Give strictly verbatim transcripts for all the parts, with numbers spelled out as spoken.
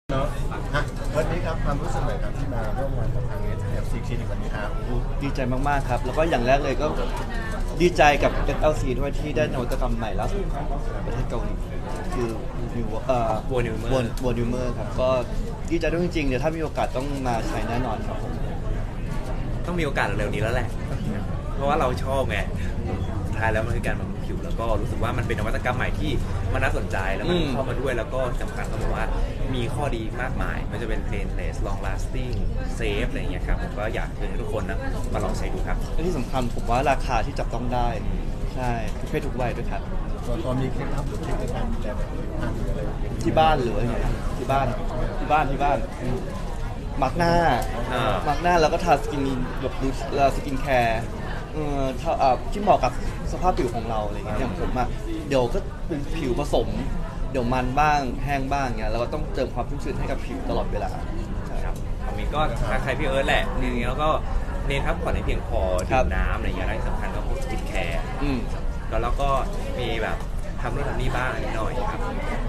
เนาะอ่ะวันนี้ครับความรู้สึกหน่อยครับที่มาร่วมงานกับทาง เอส แอล ซี Clinic วันนี้ครับดีใจมากๆครับแล้วก็อย่างแรกเลยก็ดีใจกับ เอส แอล ซี ด้วยที่ได้นวัตกรรมใหม่ล่าสุดของประเทศเกาหลีคือเอ่อ Wall Neumer Wall Neumer ครับก็ดีใจด้วยจริงๆเดี๋ยวถ้ามีโอกาสต้องมาใช้แน่นอนครับผมต้องมีโอกาสเร็วๆนี้แล้วแหละเพราะว่าเราชอบไงท้ายแล้วมันคือการบำรุงผิวแล้วก็รู้สึกว่ามันเป็นนวัตกรรมใหม่ที่มันน่าสนใจแล้วมันเข้ามาด้วยแล้วก็สำคัญเขาบอกว่ามีข้อดีมากมายมันจะเป็น painless long lasting safe อะไรอย่างเงี้ยครับผมก็อยากเชิญทุกคนนะมาลองใช้ดูครับและที่สำคัญผมว่าราคาที่จับต้องได้ใช่ทุกเพศทุกวัยด้วยครับตอนนี้เคล็ดลับหรือเทคนิคการดูแลแบบผิวพรรณหรืออะไรที่บ้านหรืออะไรที่บ้านที่บ้านที่บ้านมักหน้ามักหน้าแล้วก็ทาสกินแบบดูสกินแคร์ที่เหมาะกับสภาพผิวของเราอะไรเงี้ยอย่างผมอะเดี๋ยวก็เป็นผิวผสมเดี๋ยวมันบ้างแห้งบ้างเงี้ยเราก็ต้องเติมความชุ่มชื้นให้กับผิวตลอดเวลาใช่ครับผมมีก็ใครพี่เอิร์ธแหละอย่างเงี้ยแล้วก็เน้นพักผ่อนให้เพียงพอดื่มน้ำอะไรเงี้ยและที่สำคัญก็พวกสกินแคร์แล้วเราก็มีแบบทำนู่นทำนี่บ้างนิดหน่อยครับ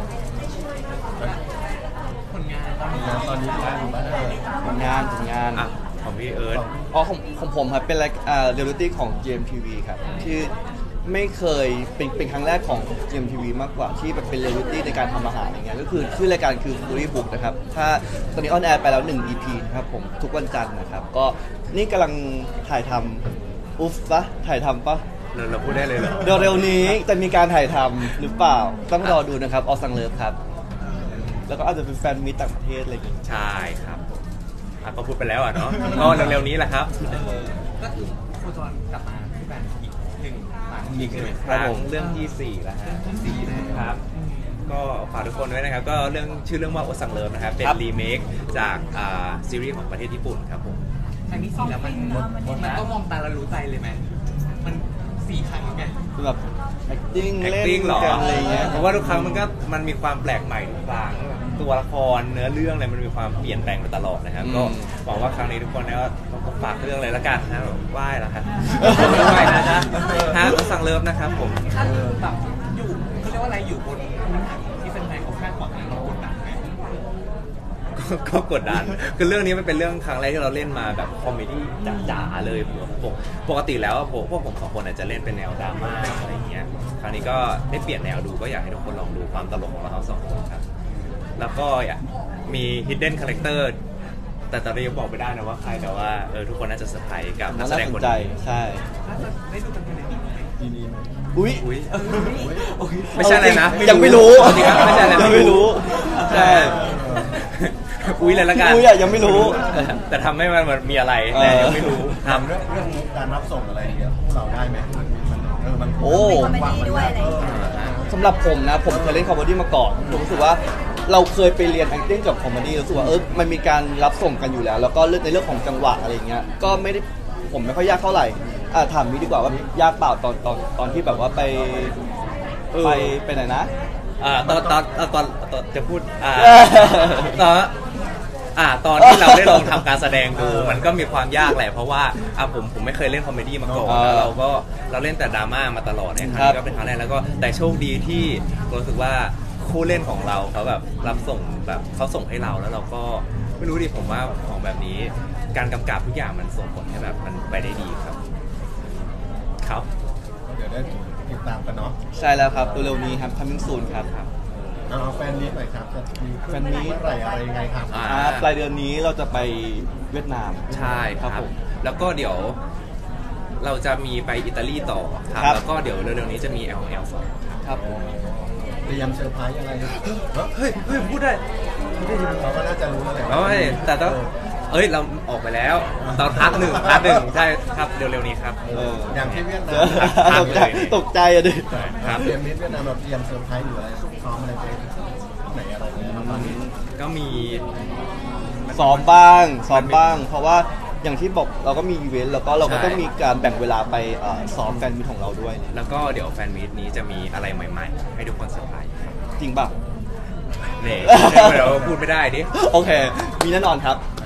ผลงานตอนนี้ผลงานบ้างผลงานผลงานของพี่เอิร์ธอ๋อของของผมครับเป็นรายการเรียลลิตี้ของ จี เอ็ม ที วี ครับที่ไม่เคยเป็นเป็นครั้งแรกของ จี เอ็ม ที วี มากกว่าที่แบบเป็นเรียลลิตี้ในการทำอาหารอย่างเงี้ยก็คือชื่อรายการคือ Foodie Book นะครับถ้าตอนนี้ออนแอร์ไปแล้วหนึ่ง อี พี นะครับผมทุกวันจันทร์นะครับก็นี่กำลังถ่ายทำอุ๊ฟปะถ่ายทำปะเราเราพูดได้เลยเหรอเร็วๆนี้จะมีการถ่ายทำหรือเปล่าต้องรอดูนะครับออสังเลิฟครับแล้วก็อาจจะเป็นแฟนมิตรต่างประเทศอะไรอย่างเงี้ยใช่ครับก็พูดไปแล้วอ่ะเนาะก็เร็วๆนี้แหละครับก็คือโคจรกลับมาที่แบรนด์อีกหนึ่งอีกหนึ่งครั้งเรื่องที่สี่แล้วฮะสี่นะครับก็ฝากทุกคนด้วยนะครับก็เรื่องชื่อเรื่องว่าโอซังเลิฟนะครับเป็นรีเมคจากซีรีส์ของประเทศญี่ปุ่นครับผมครั้งที่สี่แล้วมันมันก็มองตาเรารู้ใจเลยไหมมันสี่ครั้งไงแบบ acting เล่น acting หรออะไรเงี้ยเพราะว่าทุกครั้งมันก็มันมีความแปลกใหม่ทุกครั้งตัวละครเนื้อเรื่องอะไรมันมีความเปลี่ยนแปลงไปตลอดนะครับก็หวังว่าครั้งนี้ทุกคนเนี่ยก็ฝากเรื่องอะไรละกันนะไหว้แล้วครับไหว้นะฮะฮะโอซังเลิฟนะครับผมถ้าแบบอยู่เขาเรียกว่าอะไรอยู่บนพื้นฐานที่แฟนๆเขาคาดหวังเรากดดันไหมก็กดดันคือเรื่องนี้มันเป็นเรื่องครั้งแรกที่เราเล่นมาแบบคอมเมดี้จ๋าๆเลยปกติแล้วพวกพวกผมสองคนอาจจะเล่นเป็นแนวดราม่าอะไรอย่างเงี้ยครั้งนี้ก็ได้เปลี่ยนแนวดูก็อยากให้ทุกคนลองดูความตลกของเราสองคนครับแล้วก็มี hidden character แต่ตอนนี้ยังบอกไม่ได้นะว่าใครแต่ว่าเออทุกคนน่าจะเซอร์ไพรส์กับนักแสดงคนนี้ใช่น่าจะได้ดูกันในนี้นี้อุ้ยไม่ใช่อะไรนะยังไม่รู้ไม่ใช่อะไรยังไม่รู้ใช่อุ้ยเลยละกันอุ้ยอะยังไม่รู้แต่ทำให้มันเหมือนมีอะไรแต่ยังไม่รู้ทำเรื่องเรื่องการรับส่งอะไรอย่างเงี้ยพวกเราได้ไหมเออมันโอ้สำหรับผมนะผมเคยเล่นคอมเมดี้มาก่อนผมรู้สึกว่าเราเคยไปเรียน acting กับคอมเมดี้รู้สึกว่าเออมันมีการรับส่งกันอยู่แล้วแล้วก็เรื่องในเรื่องของจังหวะอะไรเงี้ยก็ไม่ได้ผมไม่ค่อยยากเท่าไหร่อ่าถามนี้ดีกว่าว่ายากเปล่าตอนตอนตอนที่แบบว่าไปไปไปไหนนะอ่าตอนตอนตอนตอนจะพูดอ่าตอนอ่าตอนที่เราได้ลองทำการแสดงดูมันก็มีความยากแหละเพราะว่าอ่าผมผมไม่เคยเล่นคอมเมดี้มาก่อนแล้วเราก็เราเล่นแต่ดราม่ามาตลอดเนี่ยครั้งนี้ก็เป็นครั้งแรกแล้วก็แต่โชคดีที่รู้สึกว่าคู่เล่นของเราเขาแบบรับส่งแบบเขาส่งให้เราแล้วเราก็ไม่รู้ดิผมว่าของแบบนี้การกำกับทุกอย่างมันส่งผลให้แบบมันไปได้ดีครับครับเดี๋ยวได้ติดตามกันเนาะใช่แล้วครับเร็วๆนี้ครับ coming soon ครับเอาแฟนมีตหน่อยครับจะมีแฟนมีตเมื่อไหร่อะไรยังไงครับปลายเดือนนี้เราจะไปเวียดนามใช่ครับผมแล้วก็เดี๋ยวเราจะมีไปอิตาลีต่อครับแล้วก็เดี๋ยวเร็วๆนี้จะมี แอล แอล สองครับเตรียมเซอร์ไพรส์อะไรเฮ้ยเฮ้ยพูดได้เขาก็น่าจะรู้แล้วแหละแต่ต้องเอ้ยเราออกไปแล้วตอนพักหนึ่งพักหนึ่งใช่ครับเร็วๆนี้ครับอย่างที่เวียดนามตกใจตกใจอะดิครับเตรียมนิดเวียดนามเราเตรียมเซอร์ไพรส์หรืออะไรซ้อมอะไรไปไหนอะไรประมาณนี้ก็มีซ้อมบ้างซ้อมบ้างเพราะว่าอย่างที่บอกเราก็มีอีเวนต์แล้วก็เราก็ต้องมีการแบ่งเวลาไปซ้อมแฟนมีตของเราด้วยแล้วก็เดี๋ยวแฟนมีตนี้จะมีอะไรใหม่ๆให้ทุกคนเซอร์ไพรส์จริงป่ะเนี่ยเราพูดไม่ได้ดิโอเคมีแน่นอนครับ